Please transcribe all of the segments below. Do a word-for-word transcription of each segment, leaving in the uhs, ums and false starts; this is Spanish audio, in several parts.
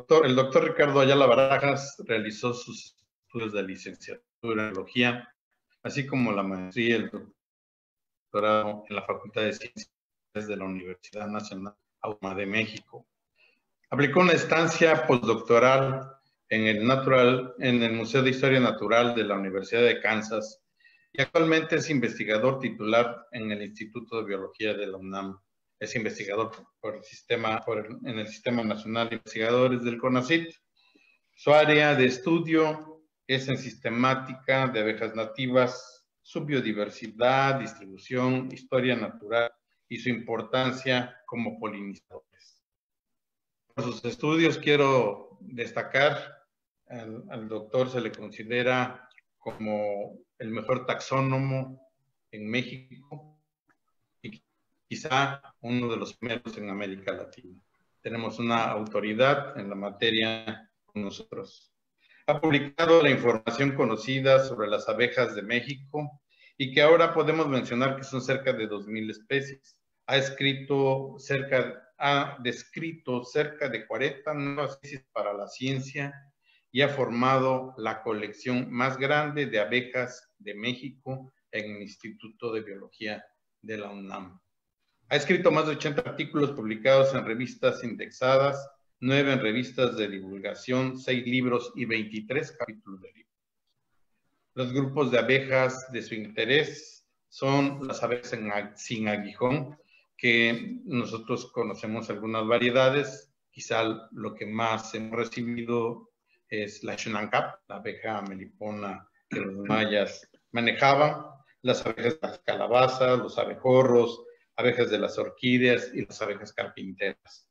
doctor, el doctor Ricardo Ayala Barajas realizó sus estudios de licenciatura en biología, así como la maestría y el doctorado en la Facultad de Ciencias de la Universidad Nacional Autónoma de México. Aplicó una estancia postdoctoral en el, Natural, en el Museo de Historia Natural de la Universidad de Kansas y actualmente es investigador titular en el Instituto de Biología de la UNAM. Es investigador por el sistema, por el, en el Sistema Nacional de Investigadores del CONACYT. Su área de estudio es en sistemática de abejas nativas, su biodiversidad, distribución, historia natural y su importancia como polinizadores. Por sus estudios quiero destacar, al, al doctor se le considera como el mejor taxónomo en México y quizá uno de los primeros en América Latina. Tenemos una autoridad en la materia con nosotros. Ha publicado la información conocida sobre las abejas de México y que ahora podemos mencionar que son cerca de dos mil especies. Ha escrito cerca, ha descrito cerca de cuarenta nuevas especies para la ciencia y ha formado la colección más grande de abejas de México en el Instituto de Biología de la UNAM. Ha escrito más de ochenta artículos publicados en revistas indexadas, nueve en revistas de divulgación, seis libros y veintitrés capítulos de libros. Los grupos de abejas de su interés son las abejas sin aguijón, que nosotros conocemos algunas variedades. Quizá lo que más hemos recibido es la Shunankap, la abeja melipona que los mayas manejaban, las abejas de las calabazas, los abejorros, abejas de las orquídeas y las abejas carpinteras.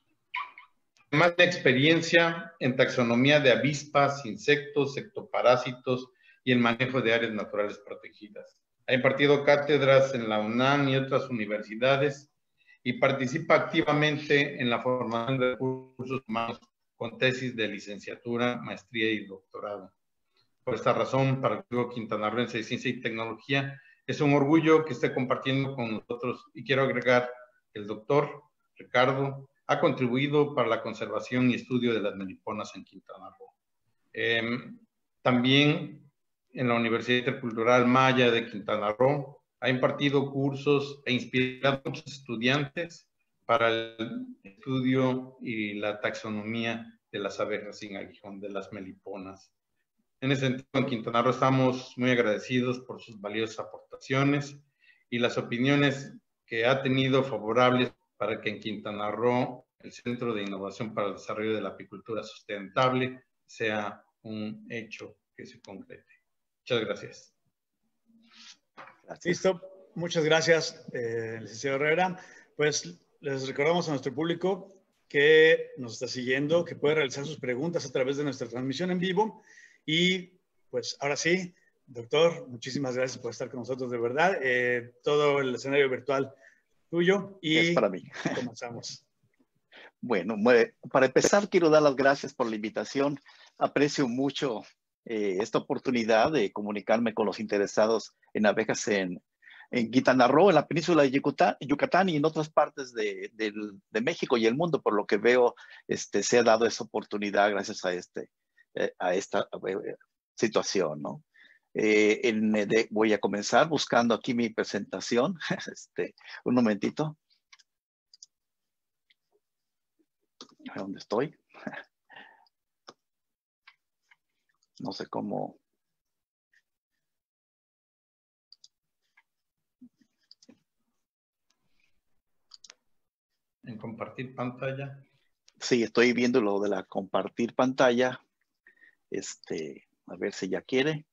Además de experiencia en taxonomía de avispas, insectos, ectoparásitos y el manejo de áreas naturales protegidas. Ha impartido cátedras en la UNAM y otras universidades y participa activamente en la formación de recursos humanos con tesis de licenciatura, maestría y doctorado. Por esta razón, para el Club Quintanarroense de Ciencia y Tecnología, es un orgullo que esté compartiendo con nosotros y quiero agregar que el doctor Ricardo ha contribuido para la conservación y estudio de las meliponas en Quintana Roo. Eh, también en la Universidad Intercultural Maya de Quintana Roo ha impartido cursos e inspirado a muchos estudiantes para el estudio y la taxonomía de las abejas sin aguijón, de las meliponas. En ese sentido, en Quintana Roo estamos muy agradecidos por sus valiosas aportaciones y las opiniones que ha tenido favorables para que en Quintana Roo el Centro de Innovación para el Desarrollo de la Apicultura Sustentable sea un hecho que se concrete. Muchas gracias. gracias. Listo. Muchas gracias, eh, licenciado Herrera. Pues les recordamos a nuestro público que nos está siguiendo, que puede realizar sus preguntas a través de nuestra transmisión en vivo. Y pues ahora sí, doctor, muchísimas gracias por estar con nosotros de verdad. Eh, todo el escenario virtual tuyo y es para mí. Comenzamos. Bueno, para empezar quiero dar las gracias por la invitación. Aprecio mucho eh, esta oportunidad de comunicarme con los interesados en abejas en, en Quintana Roo, en la península de Yucatán, Yucatán y en otras partes de, de, de México y el mundo. Por lo que veo, este, se ha dado esa oportunidad gracias a este a esta situación, ¿no? Eh, en, de, voy a comenzar buscando aquí mi presentación. Este, un momentito. ¿Dónde estoy? No sé cómo. En compartir pantalla. Sí, estoy viendo lo de la compartir pantalla. Este, a ver si ya quiere.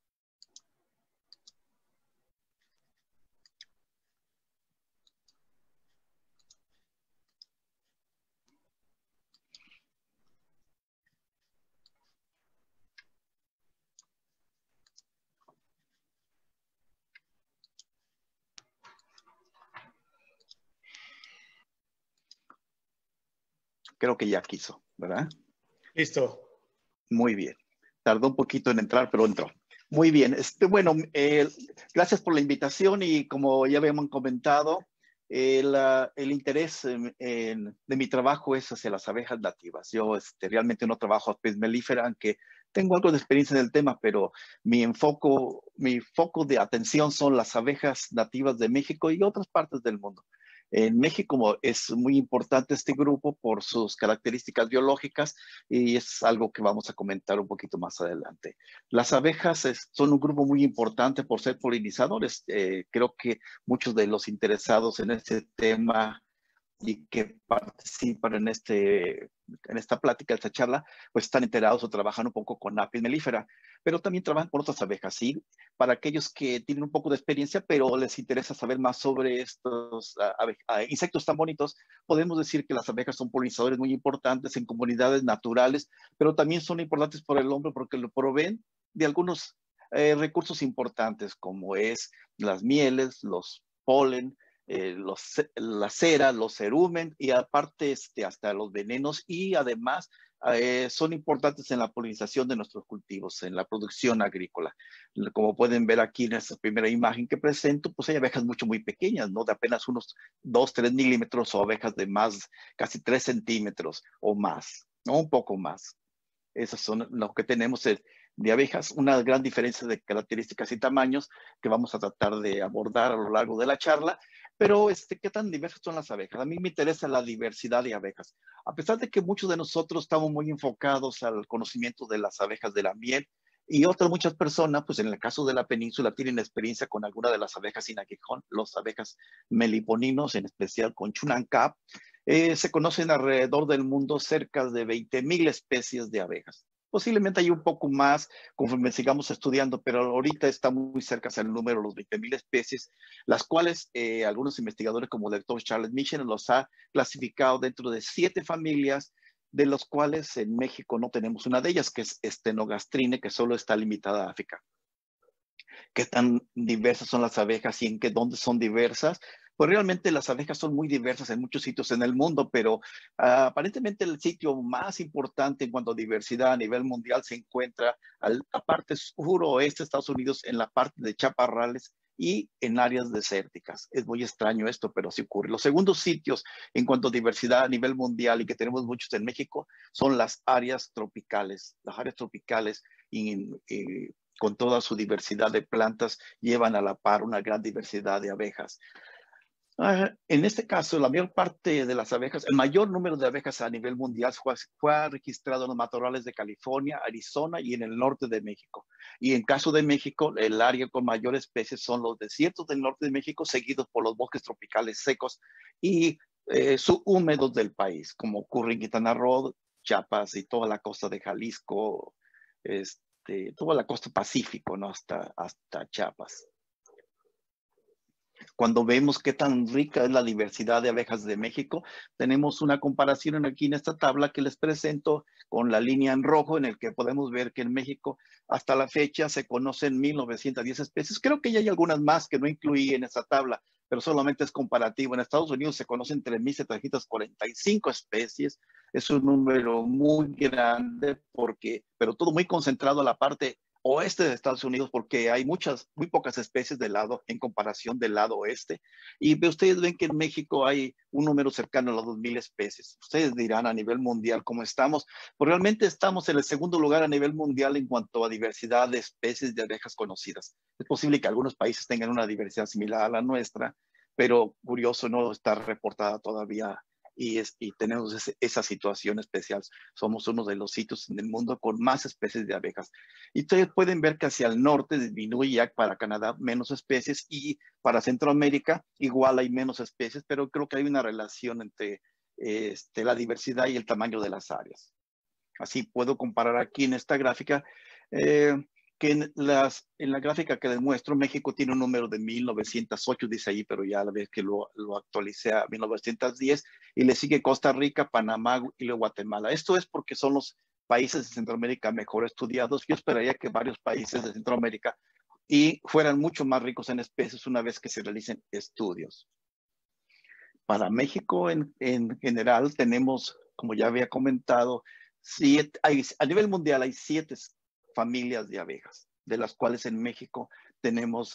Creo que ya quiso, ¿verdad? Listo. Muy bien. Tardó un poquito en entrar, pero entró. Muy bien. Este, bueno, eh, gracias por la invitación y como ya habíamos comentado, eh, la, el interés en, en, de mi trabajo es hacia las abejas nativas. Yo este, realmente no trabajo a pez melífera, aunque tengo algo de experiencia en el tema, pero mi enfoco, mi foco de atención son las abejas nativas de México y otras partes del mundo. En México es muy importante este grupo por sus características biológicas y es algo que vamos a comentar un poquito más adelante. Las abejas es, son un grupo muy importante por ser polinizadores. Eh, creo que muchos de los interesados en este tema y que participan en, este, en esta plática, esta charla, pues están enterados o trabajan un poco con Apis mellifera, pero también trabajan con otras abejas, ¿sí? Para aquellos que tienen un poco de experiencia, pero les interesa saber más sobre estos uh, uh, insectos tan bonitos, podemos decir que las abejas son polinizadores muy importantes en comunidades naturales, pero también son importantes por el hombre porque lo proveen de algunos eh, recursos importantes, como es las mieles, los polen, Eh, los, la cera, los cerumen y aparte este, hasta los venenos y además eh, son importantes en la polinización de nuestros cultivos, en la producción agrícola. Como pueden ver aquí en esta primera imagen que presento, pues hay abejas mucho muy pequeñas, ¿no? De apenas unos dos, tres milímetros o abejas de más, casi tres centímetros o más, ¿no? Un poco más. Esos son lo que tenemos de abejas, una gran diferencia de características y tamaños que vamos a tratar de abordar a lo largo de la charla. Pero, este, ¿qué tan diversas son las abejas? A mí me interesa la diversidad de abejas. A pesar de que muchos de nosotros estamos muy enfocados al conocimiento de las abejas de la miel, y otras muchas personas, pues en el caso de la península, tienen experiencia con alguna de las abejas sin aguijón, las abejas meliponinos, en especial con chunancap. Eh, se conocen alrededor del mundo cerca de veinte mil especies de abejas. Posiblemente hay un poco más conforme sigamos estudiando, pero ahorita está muy cerca al número de los veinte mil especies, las cuales eh, algunos investigadores como el doctor Charles Michel los ha clasificado dentro de siete familias, de los cuales en México no tenemos una de ellas, que es Stenogastrine, que solo está limitada a África. ¿Qué tan diversas son las abejas y en qué, dónde son diversas? Pues realmente las abejas son muy diversas en muchos sitios en el mundo, pero uh, aparentemente el sitio más importante en cuanto a diversidad a nivel mundial se encuentra a la parte suroeste de Estados Unidos, en la parte de chaparrales y en áreas desérticas. Es muy extraño esto, pero sí ocurre. Los segundos sitios en cuanto a diversidad a nivel mundial y que tenemos muchos en México son las áreas tropicales. Las áreas tropicales y, y con toda su diversidad de plantas llevan a la par una gran diversidad de abejas. Uh, en este caso, la mayor parte de las abejas, el mayor número de abejas a nivel mundial fue, fue registrado en los matorrales de California, Arizona y en el norte de México. Y en caso de México, el área con mayor especies son los desiertos del norte de México, seguidos por los bosques tropicales secos y eh, subhúmedos del país, como ocurre en Quintana Roo, Chiapas y toda la costa de Jalisco, este, toda la costa pacífico, ¿no? hasta, hasta Chiapas. Cuando vemos qué tan rica es la diversidad de abejas de México, tenemos una comparación aquí en esta tabla que les presento con la línea en rojo, en el que podemos ver que en México hasta la fecha se conocen mil novecientas diez especies. Creo que ya hay algunas más que no incluí en esta tabla, pero solamente es comparativo. En Estados Unidos se conocen tres mil setecientas cuarenta y cinco especies. Es un número muy grande, porque, pero todo muy concentrado a la parte oeste de Estados Unidos, porque hay muchas, muy pocas especies del lado en comparación del lado oeste. Y ustedes ven que en México hay un número cercano a las dos mil especies. Ustedes dirán a nivel mundial cómo estamos. Pues realmente estamos en el segundo lugar a nivel mundial en cuanto a diversidad de especies de abejas conocidas. Es posible que algunos países tengan una diversidad similar a la nuestra, pero curioso, no está reportada todavía. Y, es, y tenemos ese, esa situación especial. Somos uno de los sitios en el mundo con más especies de abejas. Y ustedes pueden ver que hacia el norte disminuye ya para Canadá menos especies y para Centroamérica igual hay menos especies, pero creo que hay una relación entre este, la diversidad y el tamaño de las áreas. Así puedo comparar aquí en esta gráfica eh, que en, las, en la gráfica que les muestro, México tiene un número de mil novecientos ocho, dice ahí, pero ya a la vez que lo, lo actualicé a mil novecientos diez, y le sigue Costa Rica, Panamá y luego Guatemala. Esto es porque son los países de Centroamérica mejor estudiados. Yo esperaría que varios países de Centroamérica y fueran mucho más ricos en especies una vez que se realicen estudios. Para México en, en general tenemos, como ya había comentado, siete, hay, a nivel mundial hay siete familias de abejas, de las cuales en México tenemos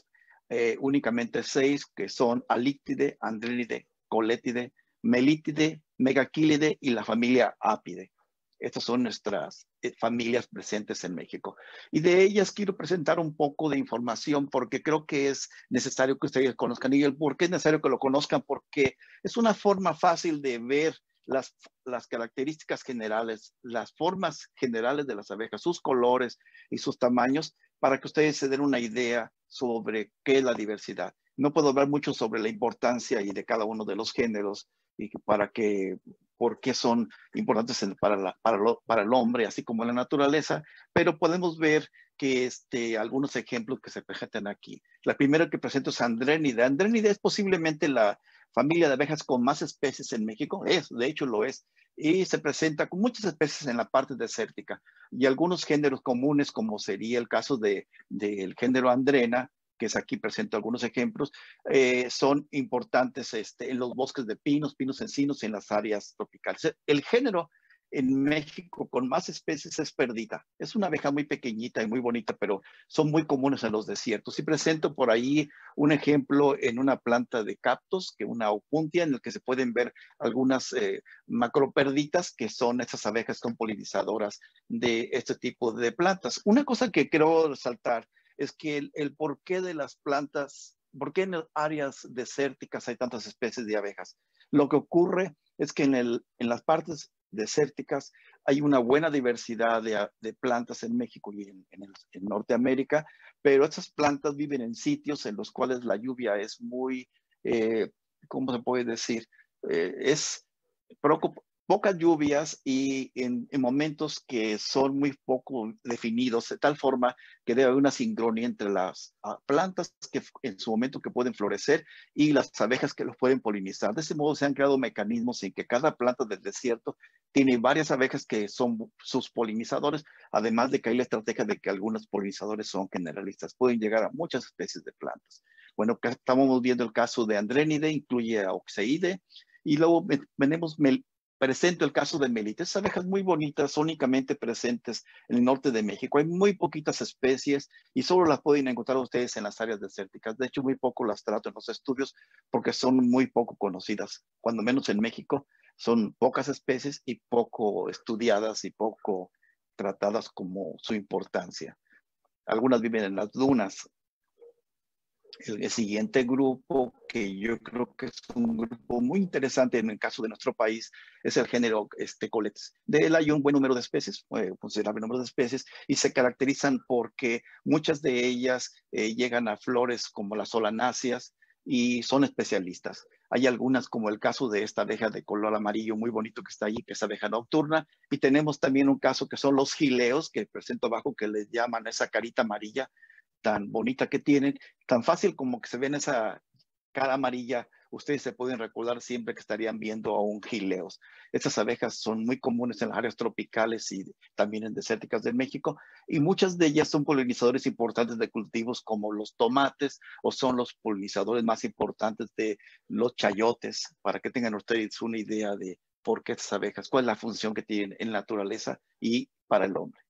eh, únicamente seis, que son Alictide, Andrenide, Coletide, Melitide, Megaquilide y la familia Apide. Estas son nuestras eh, familias presentes en México. Y de ellas quiero presentar un poco de información porque creo que es necesario que ustedes conozcan. Y el por qué es necesario que lo conozcan, porque es una forma fácil de ver las, las características generales, las formas generales de las abejas, sus colores y sus tamaños, para que ustedes se den una idea sobre qué es la diversidad. No puedo hablar mucho sobre la importancia y de cada uno de los géneros y para que, por qué son importantes para, la, para, lo, para el hombre, así como la naturaleza, pero podemos ver que este, algunos ejemplos que se presentan aquí. La primera que presento es Andrenida. Andrenida es posiblemente la familia de abejas con más especies en México, es, de hecho lo es, y se presenta con muchas especies en la parte desértica y algunos géneros comunes, como sería el caso de, del género Andrena, que es aquí presento algunos ejemplos, eh, son importantes este, en los bosques de pinos, pinos encinos y en las áreas tropicales. El género en México con más especies es perdita. Es una abeja muy pequeñita y muy bonita, pero son muy comunes en los desiertos. Y presento por ahí un ejemplo en una planta de cactus, que una opuntia, en el que se pueden ver algunas eh, macroperditas, que son esas abejas con polinizadoras de este tipo de plantas. Una cosa que quiero resaltar es que el, el porqué de las plantas, por qué en áreas desérticas hay tantas especies de abejas. Lo que ocurre es que en, el, en las partes desérticas hay una buena diversidad de, de plantas en México y en, en, el, en Norteamérica, pero estas plantas viven en sitios en los cuales la lluvia es muy, eh, ¿cómo se puede decir? Eh, es preocup pocas lluvias y en, en momentos que son muy poco definidos, de tal forma que debe haber una sincronía entre las uh, plantas que en su momento que pueden florecer y las abejas que los pueden polinizar. De ese modo se han creado mecanismos en que cada planta del desierto tiene varias abejas que son sus polinizadores, además de que hay la estrategia de que algunos polinizadores son generalistas, pueden llegar a muchas especies de plantas. Bueno, estamos viendo el caso de Andrenide, incluye a Oxeide, y luego tenemos presento el caso de Melita. Esas abejas muy bonitas, únicamente presentes en el norte de México. Hay muy poquitas especies y solo las pueden encontrar ustedes en las áreas desérticas. De hecho, muy poco las trato en los estudios porque son muy poco conocidas. Cuando menos en México, son pocas especies y poco estudiadas y poco tratadas como su importancia. Algunas viven en las dunas. El, el siguiente grupo, que yo creo que es un grupo muy interesante en el caso de nuestro país, es el género este, Coletes. De él hay un buen número de especies, eh, considerable número de especies, y se caracterizan porque muchas de ellas eh, llegan a flores como las solanáceas y son especialistas. Hay algunas, como el caso de esta abeja de color amarillo muy bonito que está ahí, que es abeja nocturna, y tenemos también un caso que son los gileos, que presento abajo, que les llaman esa carita amarilla, tan bonita que tienen, tan fácil como que se ven esa cara amarilla, ustedes se pueden recordar siempre que estarían viendo a un gileos. Estas abejas son muy comunes en las áreas tropicales y también en desérticas de México, y muchas de ellas son polinizadores importantes de cultivos como los tomates, o son los polinizadores más importantes de los chayotes, para que tengan ustedes una idea de por qué estas abejas, cuál es la función que tienen en la naturaleza y para el hombre.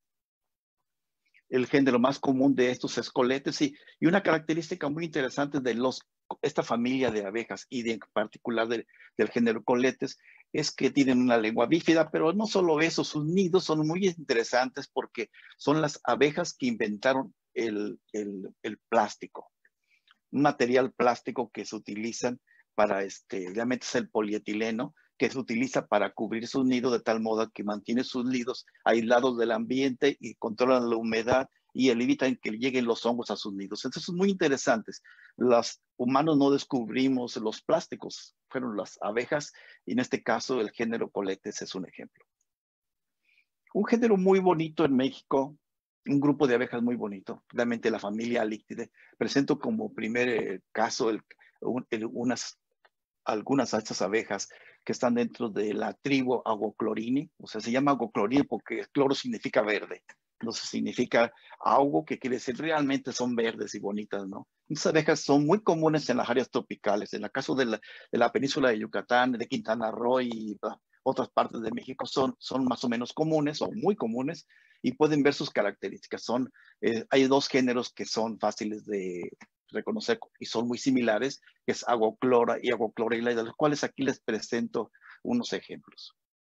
El género más común de estos es Coletes, y, y una característica muy interesante de los, esta familia de abejas y de, en particular de, del género Coletes es que tienen una lengua bífida, pero no solo eso, sus nidos son muy interesantes porque son las abejas que inventaron el, el, el plástico, un material plástico que se utilizan para, este, realmente es el polietileno, que se utiliza para cubrir sus nidos de tal modo que mantiene sus nidos aislados del ambiente y controlan la humedad y evitan que lleguen los hongos a sus nidos. Entonces, son muy interesantes. Los humanos no descubrimos los plásticos, fueron las abejas, y en este caso el género Coletes es un ejemplo. Un género muy bonito en México, un grupo de abejas muy bonito, realmente la familia Alictide. Presento como primer eh, caso el, el, unas, algunas de estas abejas que están dentro de la tribu Augoclorini, o sea, se llama Augoclorini porque cloro significa verde, entonces significa augo, que quiere decir realmente son verdes y bonitas, ¿no? Estas abejas son muy comunes en las áreas tropicales, en el caso de la, de la península de Yucatán, de Quintana Roo y uh, otras partes de México son, son más o menos comunes o muy comunes, y pueden ver sus características. Son, eh, hay dos géneros que son fáciles de, reconocer y son muy similares, que es Aguaclora y Aguaclorella, de los cuales aquí les presento unos ejemplos.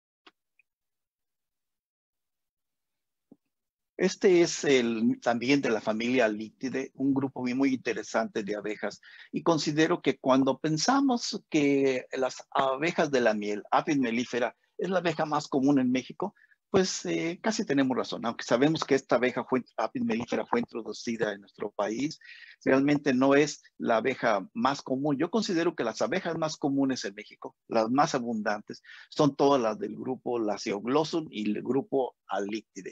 Este es el, también de la familia Alictidae, un grupo muy, muy interesante de abejas. Y considero que cuando pensamos que las abejas de la miel, Apis mellifera, es la abeja más común en México, pues eh, casi tenemos razón. Aunque sabemos que esta abeja fue, Apis mellifera fue introducida en nuestro país, realmente no es la abeja más común. Yo considero que las abejas más comunes en México, las más abundantes, son todas las del grupo Lasioglossum y el grupo Alictidae.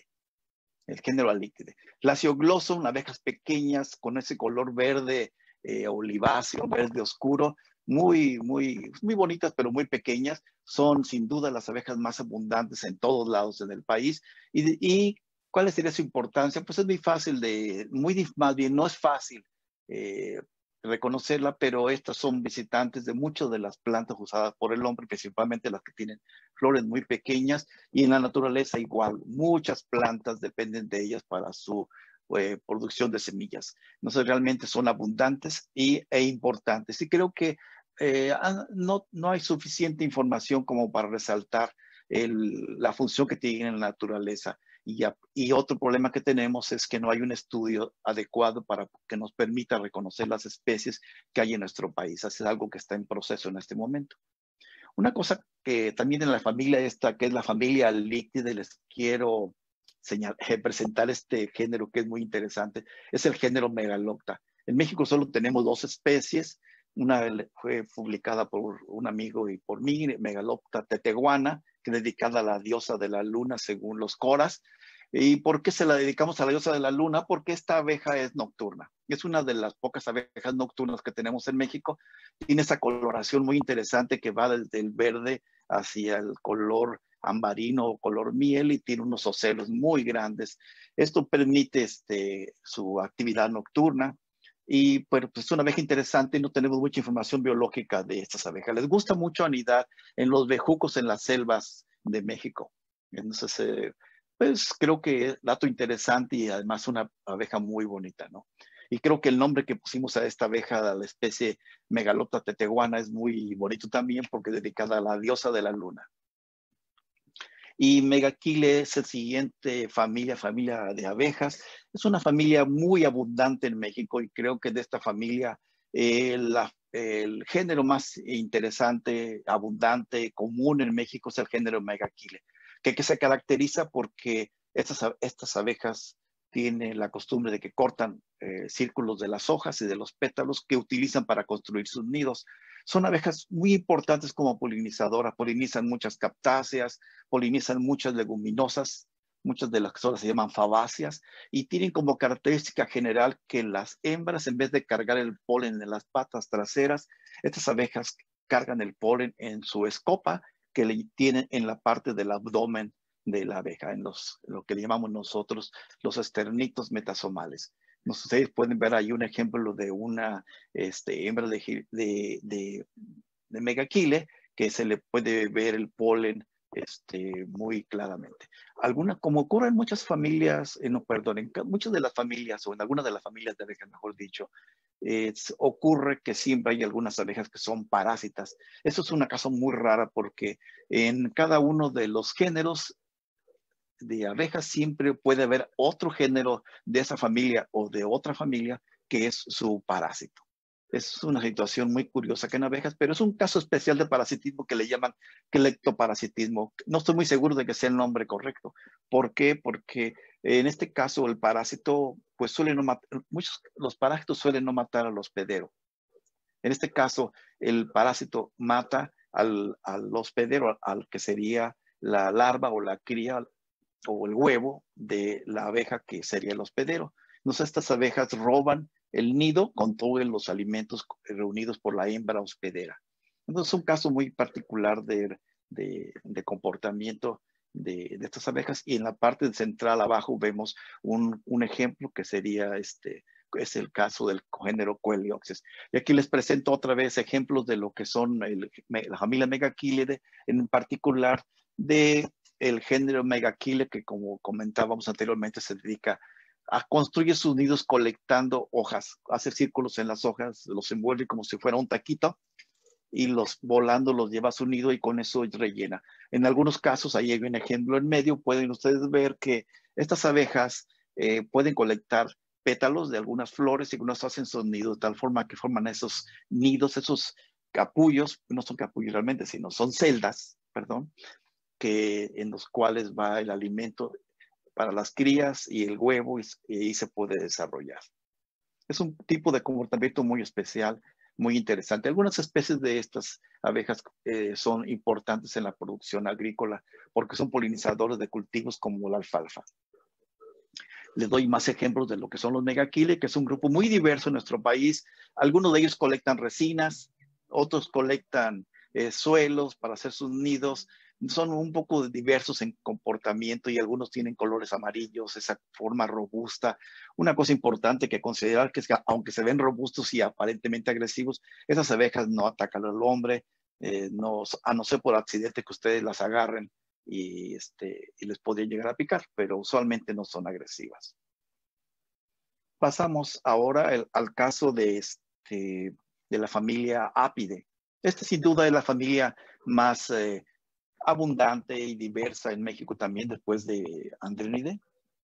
El género Alictidae. Lasioglossum, abejas pequeñas con ese color verde eh, oliváceo, verde oscuro, muy, muy, muy bonitas, pero muy pequeñas. Son sin duda las abejas más abundantes en todos lados en el país. ¿Y, y cuál sería su importancia? Pues es muy fácil de, muy más bien, no es fácil eh, reconocerla, pero estas son visitantes de muchas de las plantas usadas por el hombre, principalmente las que tienen flores muy pequeñas, y en la naturaleza igual, muchas plantas dependen de ellas para su eh, producción de semillas. Entonces realmente son abundantes y, e importantes. Y creo que eh, no, no hay suficiente información como para resaltar el, la función que tienen en la naturaleza. Y, ya, y otro problema que tenemos es que no hay un estudio adecuado para que nos permita reconocer las especies que hay en nuestro país. Eso es algo que está en proceso en este momento. Una cosa que también en la familia esta, que es la familia Alictidae, les quiero señalar, presentar este género que es muy interesante, es el género Megalopta. En México solo tenemos dos especies. Una fue publicada por un amigo y por mí, Megalopta tetehuana, que es dedicada a la diosa de la luna según los coras. ¿Y por qué se la dedicamos a la diosa de la luna? Porque esta abeja es nocturna. Es una de las pocas abejas nocturnas que tenemos en México. Tiene esa coloración muy interesante que va desde el verde hacia el color ambarino o color miel y tiene unos ocelos muy grandes. Esto permite este, su actividad nocturna. Y pues, pues es una abeja interesante y no tenemos mucha información biológica de estas abejas. Les gusta mucho anidar en los bejucos en las selvas de México. Entonces, eh, pues creo que es dato interesante y además una abeja muy bonita, ¿no? Y creo que el nombre que pusimos a esta abeja, a la especie Megalopta tetehuana, es muy bonito también porque es dedicada a la diosa de la luna. Y Megachile es el siguiente familia, familia de abejas. Es una familia muy abundante en México y creo que de esta familia eh, la, el género más interesante, abundante, común en México es el género Megachile, que, que se caracteriza porque estas, estas abejas tienen la costumbre de que cortan eh, círculos de las hojas y de los pétalos que utilizan para construir sus nidos. Son abejas muy importantes como polinizadoras, polinizan muchas cactáceas, polinizan muchas leguminosas, muchas de las que solo se llaman fabáceas, y tienen como característica general que las hembras, en vez de cargar el polen en las patas traseras, estas abejas cargan el polen en su escopa, que le tienen en la parte del abdomen de la abeja, en los, lo que llamamos nosotros los esternitos metasomales. Ustedes pueden ver ahí un ejemplo de una este, hembra de, de, de, de Megachile, que se le puede ver el polen este, muy claramente. Alguna, como ocurre en muchas familias, eh, no, perdón, en muchas de las familias, o en algunas de las familias de abejas, mejor dicho, eh, ocurre que siempre hay algunas abejas que son parásitas. Eso es una cosa muy rara porque en cada uno de los géneros de abejas siempre puede haber otro género de esa familia o de otra familia que es su parásito. Es una situación muy curiosa que en abejas, pero es un caso especial de parasitismo que le llaman cleptoparasitismo. No estoy muy seguro de que sea el nombre correcto. ¿Por qué? Porque en este caso el parásito, pues suele no matar, muchos, los parásitos suelen no matar al hospedero. En este caso, el parásito mata al, al hospedero, al que sería la larva o la cría o el huevo de la abeja que sería el hospedero. Entonces estas abejas roban el nido con todos los alimentos reunidos por la hembra hospedera. Entonces es un caso muy particular de, de, de comportamiento de, de estas abejas y en la parte central abajo vemos un, un ejemplo que sería este, es el caso del género Coelioxys. Y aquí les presento otra vez ejemplos de lo que son el, la familia Megachilidae, en particular de el género Megachile, que como comentábamos anteriormente se dedica a, construye sus nidos colectando hojas, hace círculos en las hojas, los envuelve como si fuera un taquito y los volando los lleva a su nido y con eso rellena. En algunos casos, ahí hay un ejemplo en medio, pueden ustedes ver que estas abejas eh, pueden colectar pétalos de algunas flores y algunos hacen sus nidos de tal forma que forman esos nidos, esos capullos, no son capullos realmente, sino son celdas, perdón, que, en los cuales va el alimento para las crías y el huevo y, y ahí se puede desarrollar. Es un tipo de comportamiento muy especial, muy interesante. Algunas especies de estas abejas eh, son importantes en la producción agrícola porque son polinizadores de cultivos como la alfalfa. Les doy más ejemplos de lo que son los megaquile, que es un grupo muy diverso en nuestro país. Algunos de ellos colectan resinas, otros colectan eh, suelos para hacer sus nidos. Son un poco diversos en comportamiento y algunos tienen colores amarillos, esa forma robusta. Una cosa importante que considerar que es que aunque se ven robustos y aparentemente agresivos, esas abejas no atacan al hombre, eh, no, a no ser por accidente que ustedes las agarren y, este, y les podría llegar a picar, pero usualmente no son agresivas. Pasamos ahora el, al caso de, este, de la familia Apidae. Esta sin duda es la familia más eh, abundante y diversa en México también después de Andrenidae.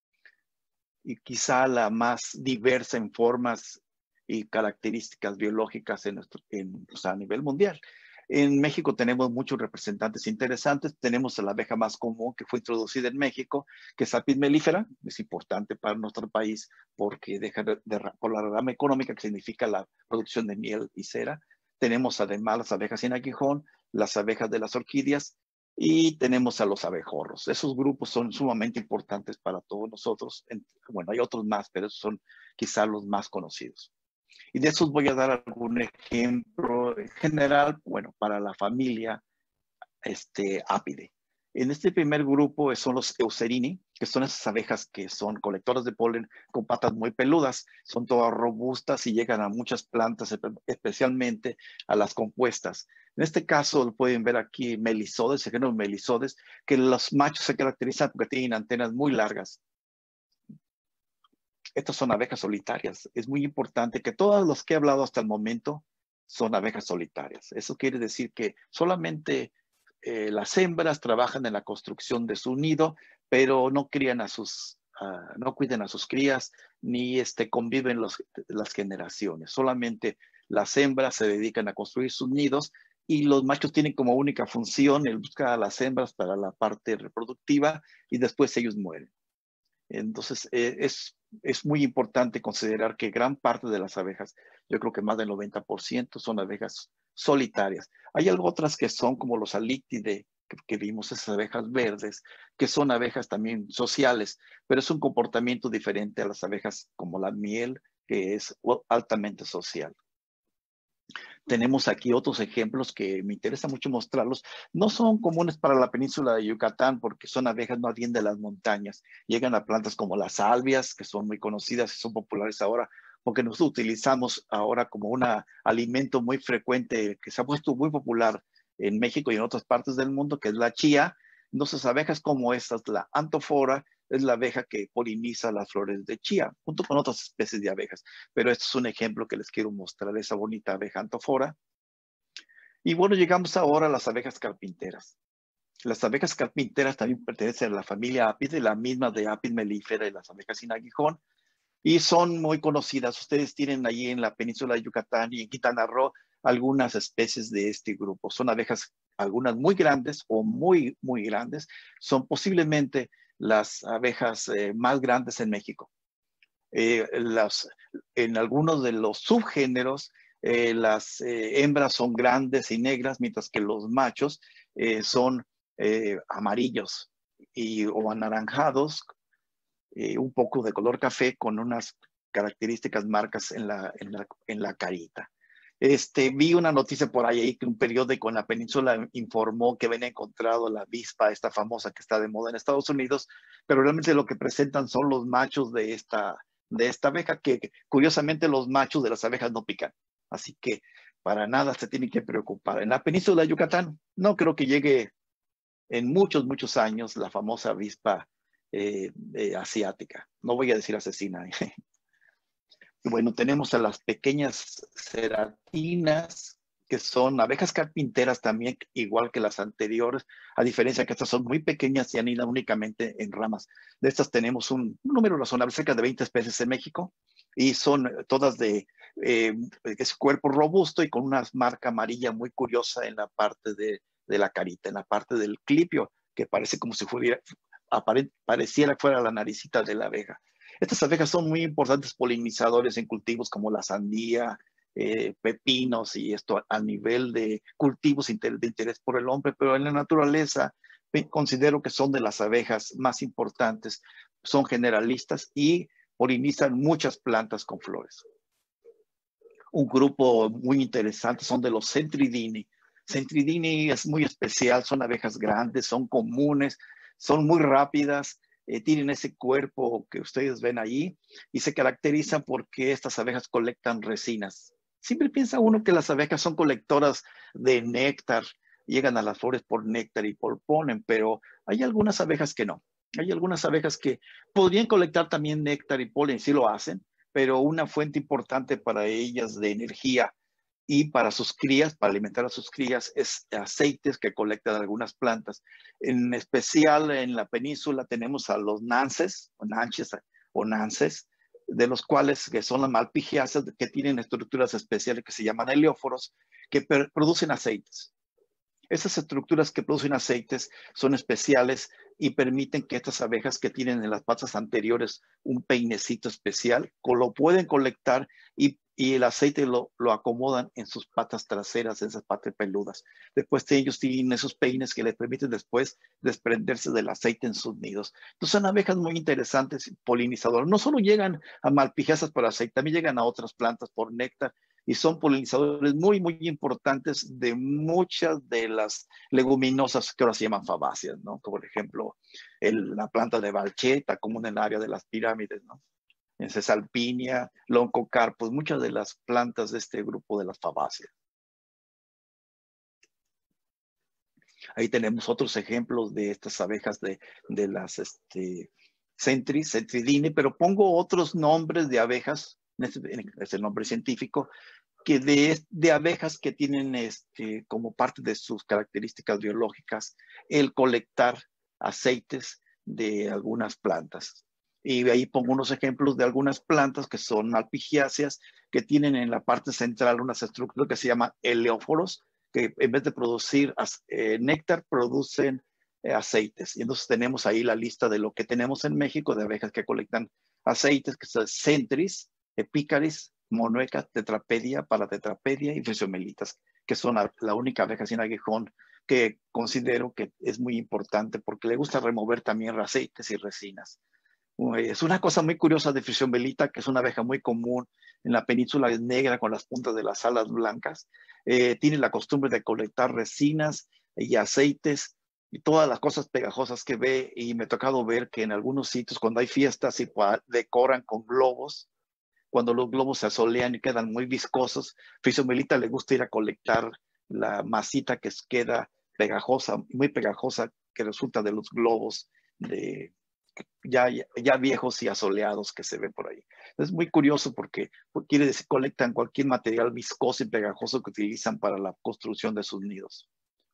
Y quizá la más diversa en formas y características biológicas en nuestro, en, o sea, a nivel mundial. En México tenemos muchos representantes interesantes. Tenemos a la abeja más común que fue introducida en México, que es Apis mellifera. Es importante para nuestro país porque deja de, de, por la rama económica que significa la producción de miel y cera. Tenemos además las abejas sin aguijón, las abejas de las orquídeas y tenemos a los abejorros. Esos grupos son sumamente importantes para todos nosotros. Bueno, hay otros más, pero esos son quizá los más conocidos. Y de esos voy a dar algún ejemplo en general, bueno, para la familia este, Apidae. En este primer grupo son los Eucerini, que son esas abejas que son colectoras de polen con patas muy peludas. Son todas robustas y llegan a muchas plantas, especialmente a las compuestas. En este caso, pueden ver aquí Melisodes, el género Melisodes, que los machos se caracterizan porque tienen antenas muy largas. Estas son abejas solitarias. Es muy importante que todos los que he hablado hasta el momento son abejas solitarias. Eso quiere decir que solamente eh, las hembras trabajan en la construcción de su nido, pero no crían a sus, uh, no cuiden a sus crías, ni este, conviven los, las generaciones. Solamente las hembras se dedican a construir sus nidos y los machos tienen como única función el buscar a las hembras para la parte reproductiva y después ellos mueren. Entonces, eh, es, es muy importante considerar que gran parte de las abejas, yo creo que más del noventa por ciento son abejas solitarias. Hay algo otras que son como los Halictidae, que, que vimos, esas abejas verdes, que son abejas también sociales, pero es un comportamiento diferente a las abejas como la miel, que es altamente social. Tenemos aquí otros ejemplos que me interesa mucho mostrarlos. No son comunes para la península de Yucatán porque son abejas más bien de las montañas. Llegan a plantas como las salvias, que son muy conocidas y son populares ahora porque nosotros utilizamos ahora como un alimento muy frecuente que se ha puesto muy popular en México y en otras partes del mundo, que es la chía. Entonces, abejas como estas, la Anthophorae, es la abeja que poliniza las flores de chía, junto con otras especies de abejas. Pero este es un ejemplo que les quiero mostrar, esa bonita abeja Anthophorae. Y bueno, llegamos ahora a las abejas carpinteras. Las abejas carpinteras también pertenecen a la familia Apidae, la misma de Apis mellifera y las abejas sin aguijón. Y son muy conocidas. Ustedes tienen allí en la península de Yucatán y en Quintana Roo algunas especies de este grupo. Son abejas, algunas muy grandes o muy, muy grandes. Son posiblemente las abejas eh, más grandes en México. Eh, las, en algunos de los subgéneros, eh, las eh, hembras son grandes y negras, mientras que los machos eh, son eh, amarillos y, o anaranjados, eh, un poco de color café con unas características marcas en la, en la, en la carita. Este, vi una noticia por ahí que un periódico en la península informó que habían encontrado la avispa, esta famosa que está de moda en Estados Unidos, pero realmente lo que presentan son los machos de esta, de esta abeja, que, que curiosamente los machos de las abejas no pican. Así que para nada se tienen que preocupar. En la península de Yucatán no creo que llegue en muchos, muchos años la famosa avispa eh, eh, asiática. No voy a decir asesina. Y bueno, tenemos a las pequeñas ceratinas, que son abejas carpinteras también, igual que las anteriores, a diferencia que estas son muy pequeñas y anidan únicamente en ramas. De estas tenemos un, un número razonable, cerca de veinte especies en México, y son todas de eh, es cuerpo robusto y con una marca amarilla muy curiosa en la parte de, de la carita, en la parte del clipio, que parece como si fuera, apare, pareciera fuera la naricita de la abeja. Estas abejas son muy importantes polinizadores en cultivos como la sandía, eh, pepinos y esto a, a nivel de cultivos inter, de interés por el hombre, pero en la naturaleza considero que son de las abejas más importantes, son generalistas y polinizan muchas plantas con flores. Un grupo muy interesante son de los Centridini. Centridini es muy especial, son abejas grandes, son comunes, son muy rápidas, eh, tienen ese cuerpo que ustedes ven ahí y se caracterizan porque estas abejas colectan resinas. Siempre piensa uno que las abejas son colectoras de néctar, llegan a las flores por néctar y por polen, pero hay algunas abejas que no. Hay algunas abejas que podrían colectar también néctar y polen, sí lo hacen, pero una fuente importante para ellas de energía y para sus crías, para alimentar a sus crías, es aceites que colectan algunas plantas. En especial en la península tenemos a los nances, o nanches, o nances, de los cuales que son las malpigiáceas, que tienen estructuras especiales que se llaman helióforos, que producen aceites. Esas estructuras que producen aceites son especiales y permiten que estas abejas que tienen en las patas anteriores un peinecito especial, lo pueden colectar y, y el aceite lo, lo acomodan en sus patas traseras, en esas patas peludas. Después ellos tienen esos peines que les permiten después desprenderse del aceite en sus nidos. Entonces son abejas muy interesantes, polinizadoras. No solo llegan a malpigiáceas por aceite, también llegan a otras plantas por néctar, y son polinizadores muy, muy importantes de muchas de las leguminosas que ahora se llaman fabáceas, ¿no? Como por ejemplo, el, la planta de balcheta, común en el área de las pirámides, ¿no? En Cesalpinia, Loncocarpus, muchas de las plantas de este grupo de las fabáceas. Ahí tenemos otros ejemplos de estas abejas de, de las este, Centris, Centridini, pero pongo otros nombres de abejas, es el nombre científico, que de, de abejas que tienen este, como parte de sus características biológicas el colectar aceites de algunas plantas. Y ahí pongo unos ejemplos de algunas plantas que son malpigiáceas, que tienen en la parte central unas estructuras que se llaman helióforos, que en vez de producir eh, néctar, producen eh, aceites. Y entonces tenemos ahí la lista de lo que tenemos en México de abejas que colectan aceites, que son Centris, Epicaris, Monueca, Tetrapedia, Paratetrapedia y Physiomelitas, que son la, la única abeja sin aguijón que considero que es muy importante porque le gusta remover también aceites y resinas. Es una cosa muy curiosa de Physiomelita, que es una abeja muy común en la península, es negra con las puntas de las alas blancas. Eh, tiene la costumbre de colectar resinas y aceites y todas las cosas pegajosas que ve, y me ha tocado ver que en algunos sitios cuando hay fiestas y decoran con globos, cuando los globos se asolean y quedan muy viscosos, Physiomelita le gusta ir a colectar la masita que queda pegajosa, muy pegajosa, que resulta de los globos de, ya, ya viejos y asoleados que se ven por ahí. Es muy curioso porque quiere decir colectan cualquier material viscoso y pegajoso que utilizan para la construcción de sus nidos.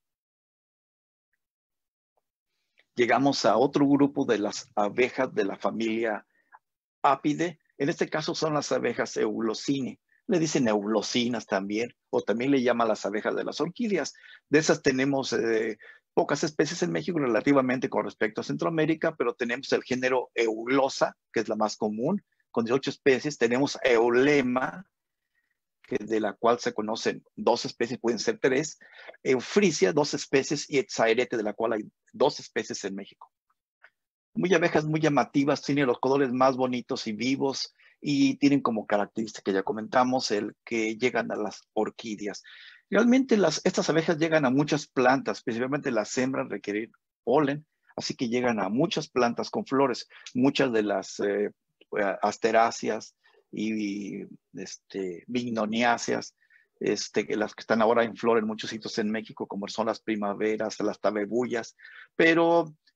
Llegamos a otro grupo de las abejas de la familia Apidae. En este caso son las abejas Eulocini. Le dicen eulocinas también, o también le llaman las abejas de las orquídeas. De esas tenemos eh, pocas especies en México relativamente con respecto a Centroamérica, pero tenemos el género Eulosa, que es la más común, con dieciocho especies. Tenemos Eulema, que de la cual se conocen dos especies, pueden ser tres. Eufrisia, dos especies, y Etzaerete, de la cual hay dos especies en México. Muy abejas muy llamativas, tienen los colores más bonitos y vivos y tienen como característica que ya comentamos el que llegan a las orquídeas. Realmente las, estas abejas llegan a muchas plantas, principalmente las hembras requieren polen, así que llegan a muchas plantas con flores. Muchas de las eh, asteráceas y este, bignoniáceas, este, las que están ahora en flor en muchos sitios en México, como son las primaveras, las tabebullas, pero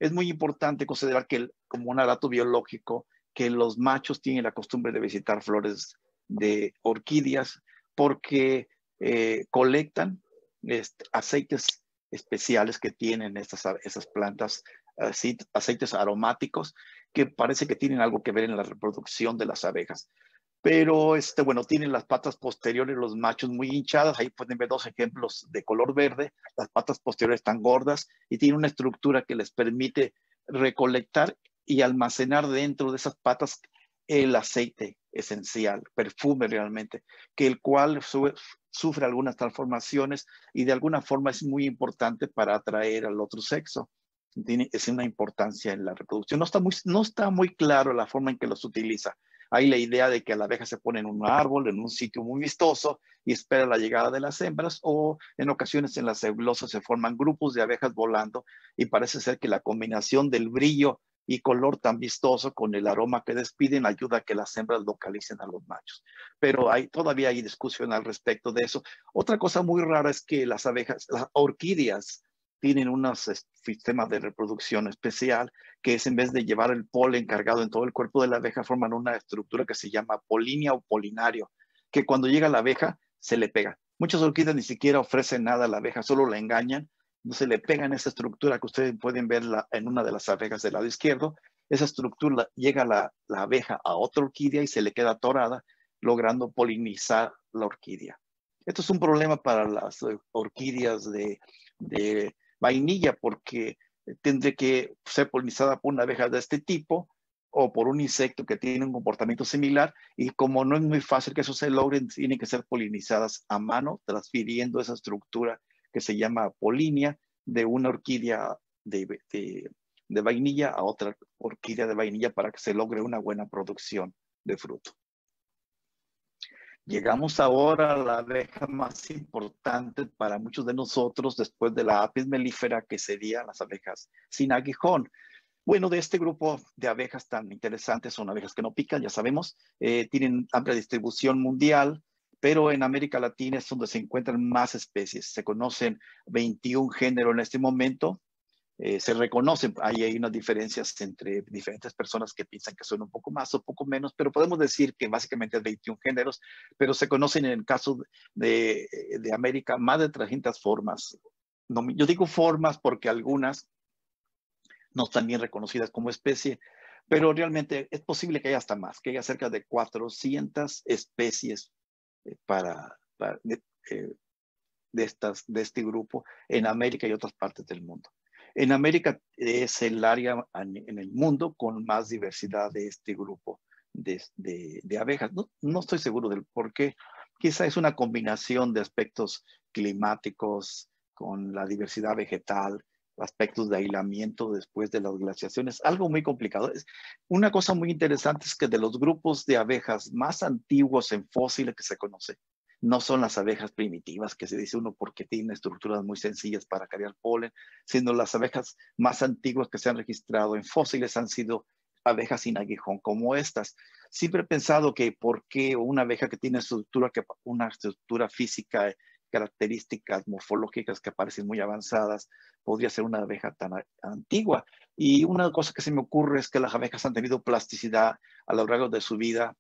Es muy importante considerar que, como un dato biológico, que los machos tienen la costumbre de visitar flores de orquídeas porque eh, colectan este, aceites especiales que tienen estas, esas plantas, aceites aromáticos que parece que tienen algo que ver en la reproducción de las abejas. Pero, este, bueno, tienen las patas posteriores, los machos muy hinchadas. Ahí pueden ver dos ejemplos de color verde. Las patas posteriores están gordas y tienen una estructura que les permite recolectar y almacenar dentro de esas patas el aceite esencial, perfume realmente, que el cual su, sufre algunas transformaciones y de alguna forma es muy importante para atraer al otro sexo. Tiene, es una importancia en la reproducción. No está, muy, no está muy claro la forma en que los utiliza. Hay la idea de que la abeja se pone en un árbol, en un sitio muy vistoso y espera la llegada de las hembras, o en ocasiones en las nebulosas se forman grupos de abejas volando y parece ser que la combinación del brillo y color tan vistoso con el aroma que despiden ayuda a que las hembras localicen a los machos. Pero hay, todavía hay discusión al respecto de eso. Otra cosa muy rara es que las abejas, las orquídeas, tienen un sistema de reproducción especial que es, en vez de llevar el polen cargado en todo el cuerpo de la abeja, forman una estructura que se llama polinia o polinario, que cuando llega la abeja se le pega. Muchas orquídeas ni siquiera ofrecen nada a la abeja, solo la engañan. No se le pegan esa estructura que ustedes pueden ver la, en una de las abejas del lado izquierdo. Esa estructura llega la, la abeja a otra orquídea y se le queda atorada, logrando polinizar la orquídea. Esto es un problema para las orquídeas de, de vainilla, porque tendré que ser polinizada por una abeja de este tipo o por un insecto que tiene un comportamiento similar, y como no es muy fácil que eso se logre, tienen que ser polinizadas a mano, transfiriendo esa estructura que se llama polinia de una orquídea de, de, de vainilla a otra orquídea de vainilla para que se logre una buena producción de fruto. Llegamos ahora a la abeja más importante para muchos de nosotros después de la Apis mellifera, que serían las abejas sin aguijón. Bueno, de este grupo de abejas tan interesantes, son abejas que no pican, ya sabemos, eh, tienen amplia distribución mundial, pero en América Latina es donde se encuentran más especies. Se conocen veintiún géneros en este momento. Eh, se reconocen, ahí hay unas diferencias entre diferentes personas que piensan que son un poco más o un poco menos, pero podemos decir que básicamente hay veintiún géneros, pero se conocen en el caso de, de América más de trescientas formas. No, yo digo formas porque algunas no están bien reconocidas como especie, pero realmente es posible que haya hasta más, que haya cerca de cuatrocientas especies eh, para, para de, eh, de, estas, de este grupo en América y otras partes del mundo. En América es el área en el mundo con más diversidad de este grupo de, de, de abejas. No, no estoy seguro del por qué. Quizá es una combinación de aspectos climáticos con la diversidad vegetal, aspectos de aislamiento después de las glaciaciones, algo muy complicado. Una cosa muy interesante es que de los grupos de abejas más antiguos en fósiles que se conoce, no son las abejas primitivas, que se dice uno porque tienen estructuras muy sencillas para cargar polen, sino las abejas más antiguas que se han registrado en fósiles han sido abejas sin aguijón, como estas. Siempre he pensado que por qué una abeja que tiene estructura, que, una estructura física, características morfológicas que parecen muy avanzadas, podría ser una abeja tan antigua. Y una cosa que se me ocurre es que las abejas han tenido plasticidad a lo largo de su vida,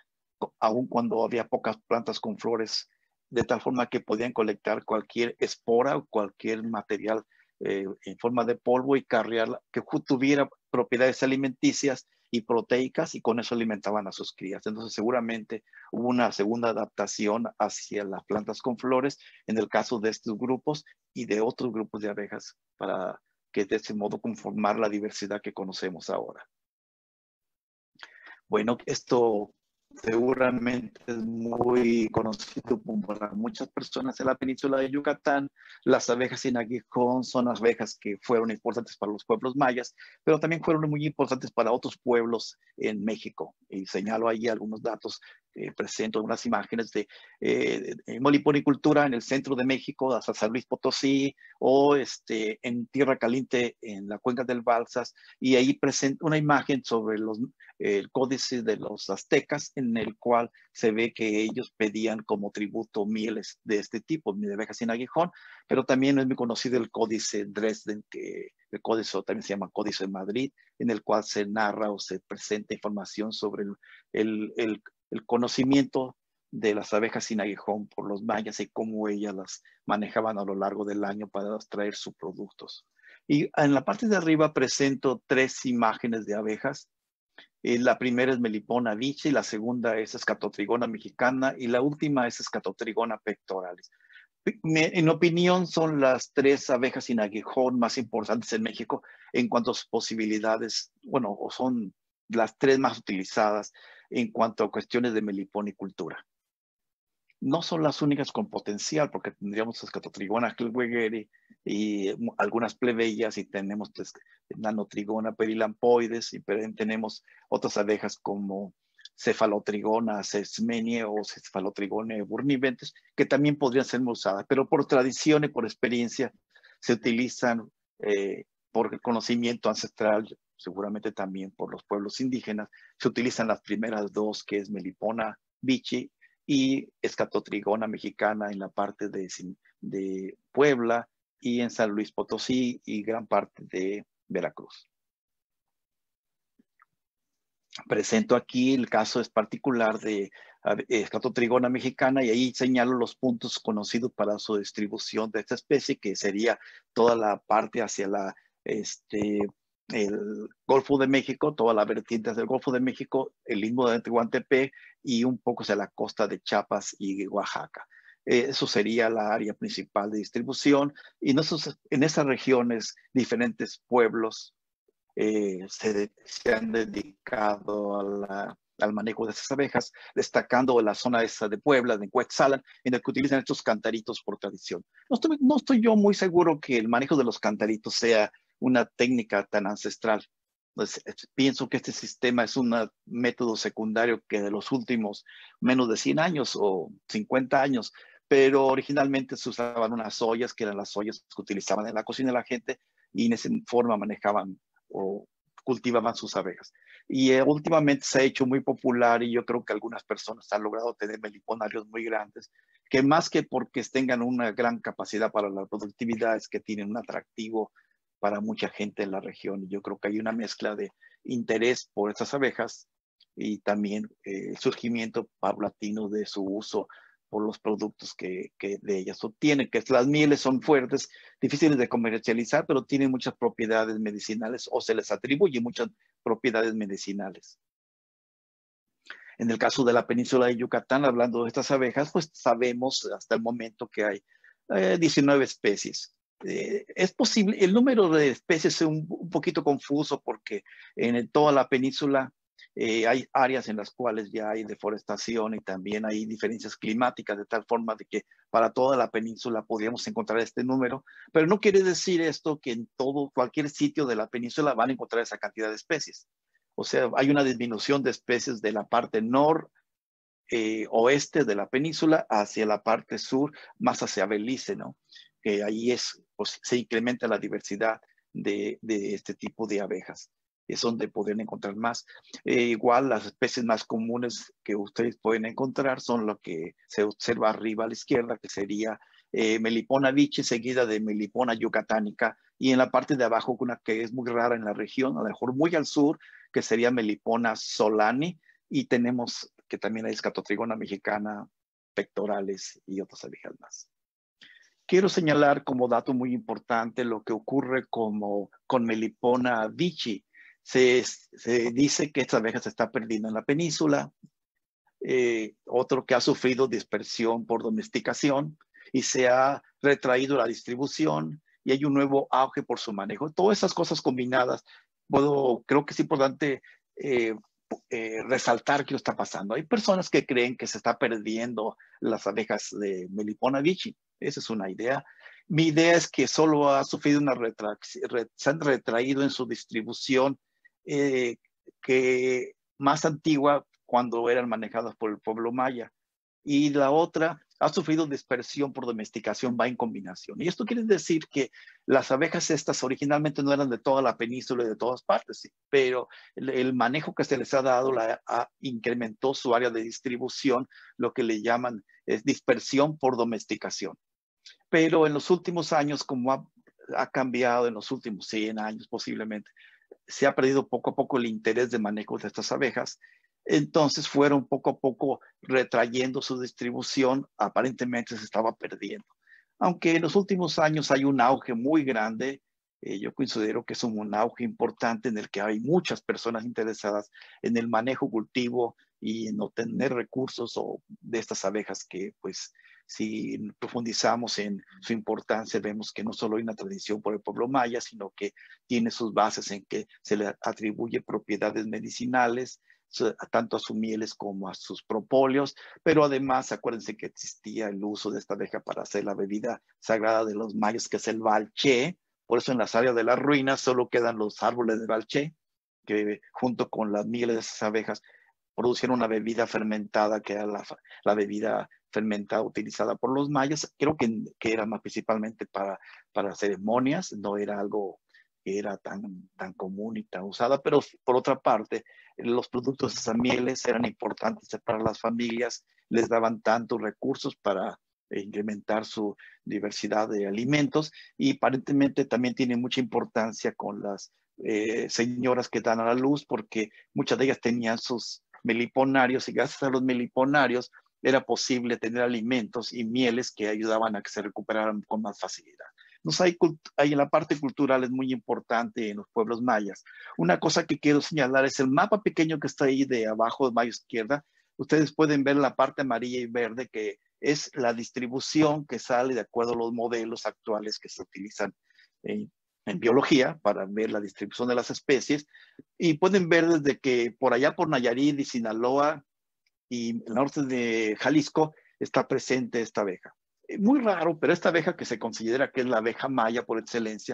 aun cuando había pocas plantas con flores, de tal forma que podían colectar cualquier espora o cualquier material eh, en forma de polvo y carriarla, que tuviera propiedades alimenticias y proteicas, y con eso alimentaban a sus crías. Entonces seguramente hubo una segunda adaptación hacia las plantas con flores en el caso de estos grupos y de otros grupos de abejas, para que de ese modo conformar la diversidad que conocemos ahora. Bueno, esto seguramente es muy conocido para muchas personas en la península de Yucatán. Las abejas sin aguijón son abejas que fueron importantes para los pueblos mayas, pero también fueron muy importantes para otros pueblos en México. Y señalo ahí algunos datos eh, presento unas imágenes de, eh, de meliponicultura en el centro de México, hasta San Luis Potosí, o este, en Tierra Caliente, en la cuenca del Balsas, y ahí presento una imagen sobre los, eh, el códice de los aztecas, en el cual se ve que ellos pedían como tributo mieles de este tipo, de abejas sin aguijón, pero también es muy conocido el códice Dresden, que el códice también se llama Códice de Madrid, en el cual se narra o se presenta información sobre el, el, el, el conocimiento de las abejas sin aguijón por los mayas y cómo ellas las manejaban a lo largo del año para extraer sus productos. Y en la parte de arriba presento tres imágenes de abejas. Eh, la primera es Melipona vici, la segunda es Scatotrigona mexicana y la última es Scatotrigona pectoralis. En mi opinión, son las tres abejas sin aguijón más importantes en México en cuanto a sus posibilidades, bueno, son las tres más utilizadas en cuanto a cuestiones de meliponicultura. No son las únicas con potencial, porque tendríamos Scatotrigona helwegeri y algunas plebeyas, y tenemos Nanotrigona perilampoides, y tenemos otras abejas como Cefalotrigona sesmenie o Cefalotrigona burniventes, que también podrían ser usadas, pero por tradición y por experiencia se utilizan eh, por el conocimiento ancestral, seguramente también por los pueblos indígenas, se utilizan las primeras dos, que es Melipona vici y Scatotrigona mexicana en la parte de, de Puebla y en San Luis Potosí y gran parte de Veracruz. Presento aquí el caso es particular de Scatotrigona mexicana y ahí señalo los puntos conocidos para su distribución de esta especie, que sería toda la parte hacia la, este, el Golfo de México, toda la vertiente del Golfo de México, el Istmo de Tehuantepec y un poco hacia la costa de Chiapas y Oaxaca. Eh, eso sería la área principal de distribución y en, esos, en esas regiones diferentes pueblos Eh, se, se han dedicado a la, al manejo de esas abejas, destacando la zona esa de Puebla, de Cuetzalan, en el que utilizan estos cantaritos por tradición. No estoy, no estoy yo muy seguro que el manejo de los cantaritos sea una técnica tan ancestral. Pues, pienso que este sistema es un método secundario que de los últimos menos de cien años o cincuenta años, pero originalmente se usaban unas ollas, que eran las ollas que utilizaban en la cocina de la gente, y en esa forma manejaban o cultivaban sus abejas. Y eh, últimamente se ha hecho muy popular y yo creo que algunas personas han logrado tener meliponarios muy grandes, que más que porque tengan una gran capacidad para la productividad, es que tienen un atractivo para mucha gente en la región. Y yo creo que hay una mezcla de interés por estas abejas y también eh, el surgimiento paulatino de su uso por los productos que, que de ellas obtienen, que las mieles son fuertes, difíciles de comercializar, pero tienen muchas propiedades medicinales o se les atribuye muchas propiedades medicinales. En el caso de la península de Yucatán, hablando de estas abejas, pues sabemos hasta el momento que hay eh, diecinueve especies. Eh, es posible, el número de especies es un, un poquito confuso porque en toda la península Eh, hay áreas en las cuales ya hay deforestación y también hay diferencias climáticas, de tal forma de que para toda la península podríamos encontrar este número, pero no quiere decir esto que en todo, cualquier sitio de la península van a encontrar esa cantidad de especies. O sea, hay una disminución de especies de la parte nor, eh, oeste de la península hacia la parte sur, más hacia Belice, ¿no? Que ahí es, pues, se incrementa la diversidad de, de este tipo de abejas. Es donde pueden encontrar más. Eh, igual las especies más comunes que ustedes pueden encontrar son lo que se observa arriba a la izquierda, que sería eh, Melipona vici, seguida de Melipona yucatánica, y en la parte de abajo una que es muy rara en la región, a lo mejor muy al sur, que sería Melipona solani, y tenemos que también hay Scatotrigona mexicana, pectorales y otras abejas más. Quiero señalar como dato muy importante lo que ocurre como, con Melipona vici. Se, se dice que esta abeja se está perdiendo en la península. Eh, otro que ha sufrido dispersión por domesticación y se ha retraído la distribución y hay un nuevo auge por su manejo. Todas esas cosas combinadas, puedo, creo que es importante eh, eh, resaltar qué está pasando. Hay personas que creen que se está perdiendo las abejas de Melipona vici. Esa es una idea. Mi idea es que solo ha sufrido una retracción, se han retraído en su distribución Eh, que más antigua cuando eran manejadas por el pueblo maya. Y la otra ha sufrido dispersión por domesticación, va en combinación. Y esto quiere decir que las abejas estas originalmente no eran de toda la península y de todas partes, sí, pero el, el manejo que se les ha dado la, ha, incrementó su área de distribución, lo que le llaman es dispersión por domesticación. Pero en los últimos años, como ha, ha cambiado en los últimos cien años posiblemente, se ha perdido poco a poco el interés de manejo de estas abejas. Entonces fueron poco a poco retrayendo su distribución, aparentemente se estaba perdiendo. Aunque en los últimos años hay un auge muy grande, eh, yo considero que es un auge importante en el que hay muchas personas interesadas en el manejo, cultivo y en obtener recursos o de estas abejas que, pues, si profundizamos en su importancia, vemos que no solo hay una tradición por el pueblo maya, sino que tiene sus bases en que se le atribuye propiedades medicinales, tanto a sus mieles como a sus propóleos, pero además acuérdense que existía el uso de esta abeja para hacer la bebida sagrada de los mayas, que es el balché. Por eso en las áreas de las ruinas solo quedan los árboles de balché, que junto con las mieles de esas abejas producieron una bebida fermentada, que era la, la bebida fermentada utilizada por los mayas. Creo que, que era más principalmente para, para ceremonias, no era algo que era tan, tan común y tan usada, pero por otra parte, los productos de esas mieles eran importantes para las familias, les daban tantos recursos para incrementar su diversidad de alimentos y aparentemente también tiene mucha importancia con las eh, señoras que dan a la luz, porque muchas de ellas tenían sus meliponarios y gracias a los meliponarios era posible tener alimentos y mieles que ayudaban a que se recuperaran con más facilidad. Entonces, hay, hay en la parte cultural es muy importante en los pueblos mayas. Una cosa que quiero señalar es el mapa pequeño que está ahí de abajo de mano izquierda. Ustedes pueden ver la parte amarilla y verde, que es la distribución que sale de acuerdo a los modelos actuales que se utilizan en, en biología para ver la distribución de las especies. Y pueden ver desde que por allá por Nayarit y Sinaloa y el norte de Jalisco está presente esta abeja. Muy raro, pero esta abeja, que se considera que es la abeja maya por excelencia,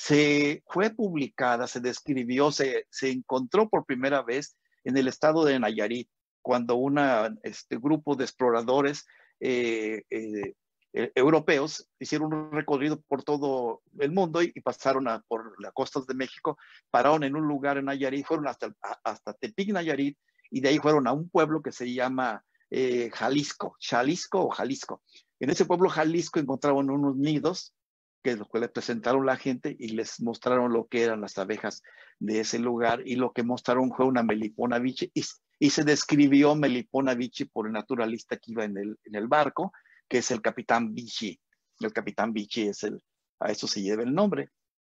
se fue publicada, se describió, se, se encontró por primera vez en el estado de Nayarit, cuando un este, grupo de exploradores eh, eh, eh, europeos hicieron un recorrido por todo el mundo y, y pasaron a, por las costas de México, pararon en un lugar en Nayarit, fueron hasta, hasta Tepic, Nayarit, y de ahí fueron a un pueblo que se llama eh, Jalisco, Jalisco o Jalisco. En ese pueblo Jalisco encontraron unos nidos que los que les presentaron la gente y les mostraron lo que eran las abejas de ese lugar, y lo que mostraron fue una Melipona bichi, y, y se describió Melipona bichi por el naturalista que iba en el, en el barco, que es el capitán Bichi. El capitán Bichi es el, a eso se lleva el nombre.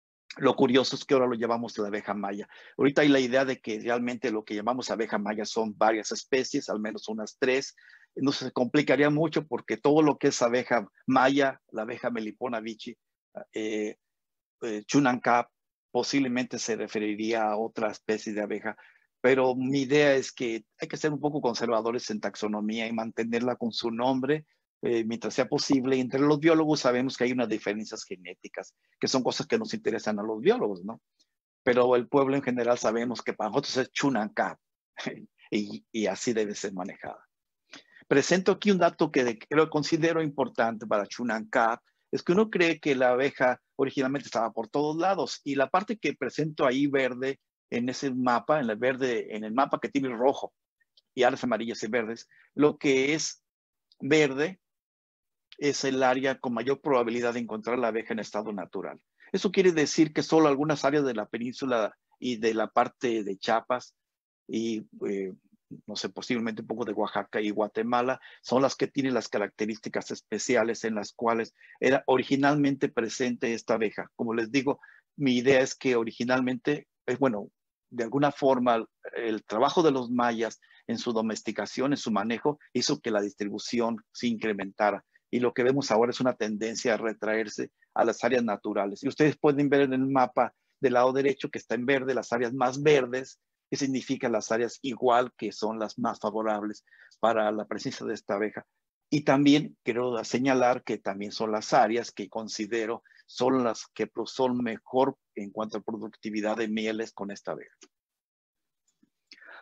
Lo curioso es que ahora lo llamamos la abeja maya. Ahorita hay la idea de que realmente lo que llamamos abeja maya son varias especies, al menos unas tres. No se complicaría mucho porque todo lo que es abeja maya, la abeja Melipona bichi, eh, eh, Chunancap, posiblemente se referiría a otra especie de abeja. Pero mi idea es que hay que ser un poco conservadores en taxonomía y mantenerla con su nombre, Eh, mientras sea posible. Entre los biólogos sabemos que hay unas diferencias genéticas, que son cosas que nos interesan a los biólogos, ¿no? Pero el pueblo en general sabemos que para nosotros es Chunancap y, y así debe ser manejada. Presento aquí un dato que, que lo considero importante para Chunancap, es que uno cree que la abeja originalmente estaba por todos lados, y la parte que presento ahí verde en ese mapa, en el verde, en el mapa que tiene rojo y áreas amarillas y verdes, lo que es verde es el área con mayor probabilidad de encontrar la abeja en estado natural. Eso quiere decir que solo algunas áreas de la península y de la parte de Chiapas y, eh, no sé, posiblemente un poco de Oaxaca y Guatemala son las que tienen las características especiales en las cuales era originalmente presente esta abeja. Como les digo, mi idea es que originalmente, eh, bueno, de alguna forma, el trabajo de los mayas en su domesticación, en su manejo, hizo que la distribución se incrementara. Y lo que vemos ahora es una tendencia a retraerse a las áreas naturales. Y ustedes pueden ver en el mapa del lado derecho que está en verde, las áreas más verdes, que significan las áreas igual que son las más favorables para la presencia de esta abeja. Y también quiero señalar que también son las áreas que considero son las que son mejor en cuanto a productividad de mieles con esta abeja.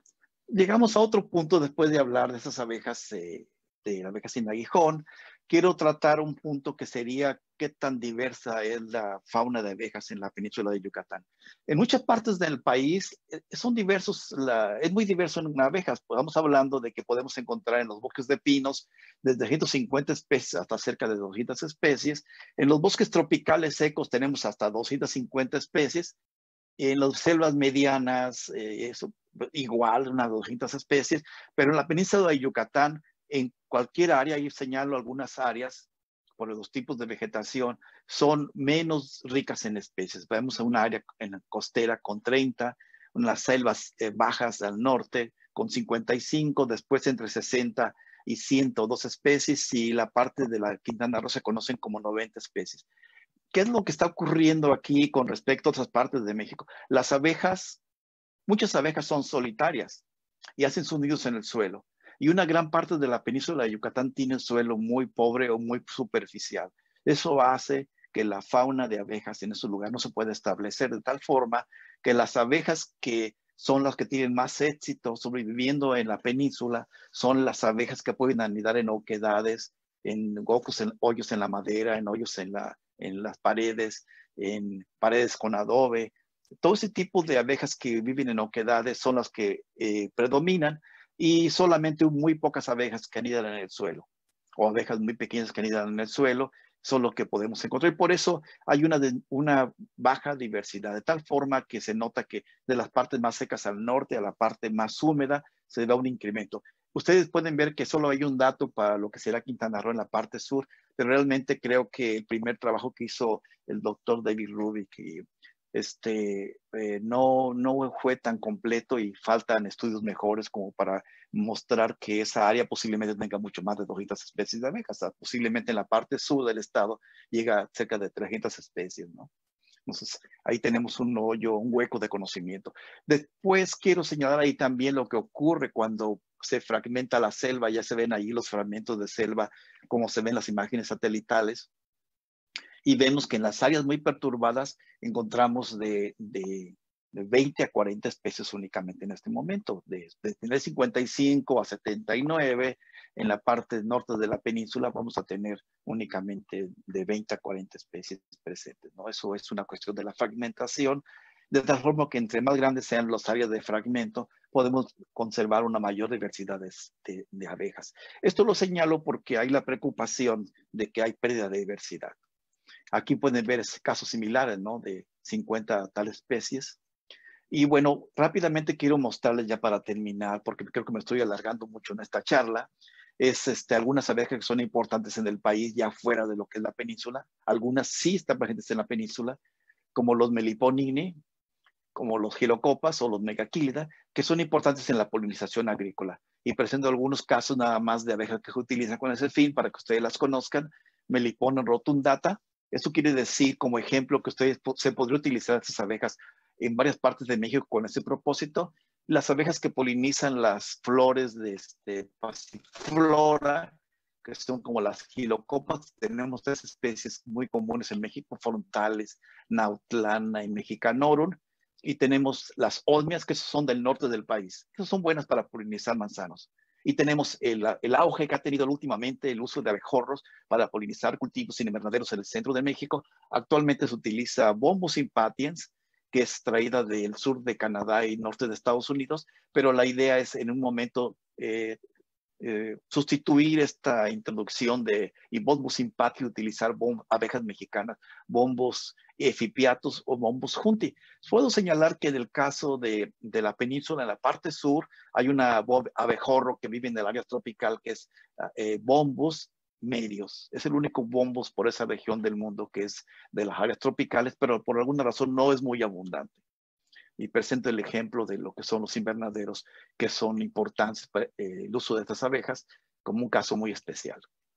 llegamos a otro punto después de hablar de esas abejas, eh, de abejas sin aguijón. Quiero tratar un punto que sería qué tan diversa es la fauna de abejas en la península de Yucatán. En muchas partes del país eh, son diversos, la, es muy diverso en abejas. Estamos hablando de que podemos encontrar en los bosques de pinos desde ciento cincuenta especies hasta cerca de doscientas especies. En los bosques tropicales secos tenemos hasta doscientas cincuenta especies. En las selvas medianas, eh, eso, igual, unas doscientas especies, pero en la península de Yucatán, en cualquier área, y señalo algunas áreas, por los tipos de vegetación, son menos ricas en especies. Vemos una área en la costera con treinta, unas selvas eh, bajas al norte con cincuenta y cinco, después entre sesenta y ciento dos especies, y la parte de la Quintana Roo se conocen como noventa especies. ¿Qué es lo que está ocurriendo aquí con respecto a otras partes de México? Las abejas, muchas abejas son solitarias y hacen sus nidos en el suelo. Y una gran parte de la península de Yucatán tiene un suelo muy pobre o muy superficial. Eso hace que la fauna de abejas en ese lugar no se pueda establecer de tal forma que las abejas que son las que tienen más éxito sobreviviendo en la península son las abejas que pueden anidar en oquedades, en huecos, en hoyos en la madera, en hoyos en, la, en las paredes, en paredes con adobe. Todo ese tipo de abejas que viven en oquedades son las que eh, predominan, y solamente muy pocas abejas que anidan en el suelo, o abejas muy pequeñas que anidan en el suelo, son lo que podemos encontrar. Y por eso hay una, de, una baja diversidad, de tal forma que se nota que de las partes más secas al norte a la parte más húmeda se da un incremento. Ustedes pueden ver que solo hay un dato para lo que será Quintana Roo en la parte sur, pero realmente creo que el primer trabajo que hizo el doctor David Rubik y este, eh, no, no fue tan completo, y faltan estudios mejores como para mostrar que esa área posiblemente tenga mucho más de doscientas especies de abejas. O sea, posiblemente en la parte sur del estado llega a cerca de trescientas especies, ¿no? Entonces, ahí tenemos un hoyo, un hueco de conocimiento. Después quiero señalar ahí también lo que ocurre cuando se fragmenta la selva. Ya se ven ahí los fragmentos de selva, como se ven las imágenes satelitales. Y vemos que en las áreas muy perturbadas encontramos de, de, de veinte a cuarenta especies únicamente en este momento, de, de tener cincuenta y cinco a setenta y nueve. En la parte norte de la península vamos a tener únicamente de veinte a cuarenta especies presentes, ¿no? Eso es una cuestión de la fragmentación, de tal forma que entre más grandes sean las áreas de fragmento, podemos conservar una mayor diversidad de, de, de abejas. Esto lo señalo porque hay la preocupación de que hay pérdida de diversidad. Aquí pueden ver casos similares, ¿no? De cincuenta tal especies. Y bueno, rápidamente quiero mostrarles ya para terminar, porque creo que me estoy alargando mucho en esta charla, es este, algunas abejas que son importantes en el país, ya fuera de lo que es la península. Algunas sí están presentes en la península, como los Meliponini, como los Gilocopas o los Megaquilida, que son importantes en la polinización agrícola. Y presento algunos casos nada más de abejas que se utilizan con ese fin, para que ustedes las conozcan. Melipona rotundata. Eso quiere decir, como ejemplo, que ustedes se podría utilizar estas abejas en varias partes de México con ese propósito. Las abejas que polinizan las flores de este, pasiflora, que son como las gilocopas. Tenemos tres especies muy comunes en México: frontales, nautlana y mexicanorum. Y tenemos las osmias, que son del norte del país. Esas son buenas para polinizar manzanos. Y tenemos el, el auge que ha tenido últimamente el uso de abejorros para polinizar cultivos sin invernaderos en el centro de México. Actualmente se utiliza Bombus impatiens, que es traída del sur de Canadá y norte de Estados Unidos, pero la idea es en un momento eh, eh, sustituir esta introducción de y Bombus impatiens, utilizar abejas mexicanas, Bombus efipiatus o Bombus junti. Puedo señalar que en el caso de, de la península, en la parte sur, hay una abejorro que vive en el área tropical, que es eh, Bombus medios. Es el único Bombus por esa región del mundo que es de las áreas tropicales, pero por alguna razón no es muy abundante. Y presento el ejemplo de lo que son los invernaderos, que son importantes para eh, el uso de estas abejas, como un caso muy especial.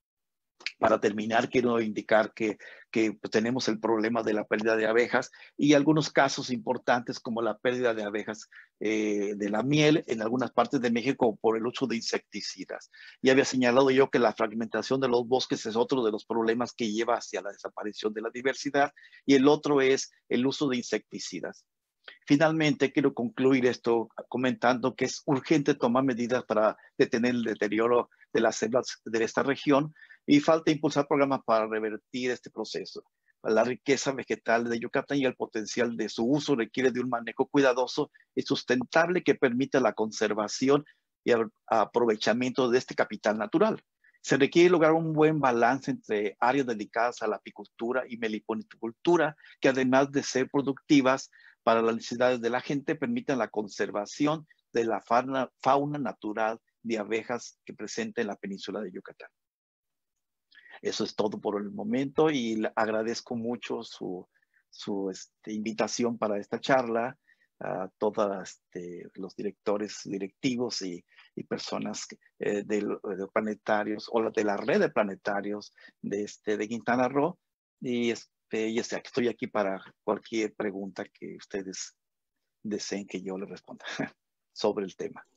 Para terminar, quiero indicar que, que pues, tenemos el problema de la pérdida de abejas y algunos casos importantes como la pérdida de abejas eh, de la miel en algunas partes de México por el uso de insecticidas. Ya había señalado yo que la fragmentación de los bosques es otro de los problemas que lleva hacia la desaparición de la diversidad, y el otro es el uso de insecticidas. Finalmente, quiero concluir esto comentando que es urgente tomar medidas para detener el deterioro de las selvas de esta región y falta impulsar programas para revertir este proceso. La riqueza vegetal de Yucatán y el potencial de su uso requiere de un manejo cuidadoso y sustentable que permita la conservación y el aprovechamiento de este capital natural. Se requiere lograr un buen balance entre áreas dedicadas a la apicultura y meliponicultura, que además de ser productivas para las necesidades de la gente, permitan la conservación de la fauna, fauna natural de abejas que presenta en la península de Yucatán. Eso es todo por el momento y le agradezco mucho su, su este, invitación para esta charla a todos este, los directores, directivos y, y personas eh, de, de planetarios o de la red de planetarios de, este, de Quintana Roo. Y, este, y este, estoy aquí para cualquier pregunta que ustedes deseen que yo les responda sobre el tema.